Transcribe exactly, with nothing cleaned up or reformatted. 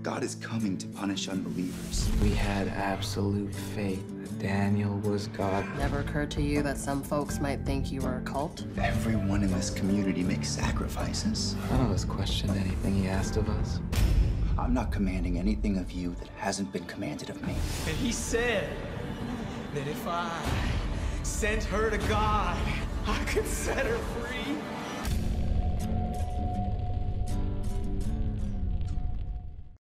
God is coming to punish unbelievers. We had absolute faith that Daniel was God. Never occurred to you that some folks might think you were a cult? Everyone in this community makes sacrifices. None of us questioned anything he asked of us. I'm not commanding anything of you that hasn't been commanded of me. And he said that if I sent her to God, I could set her free.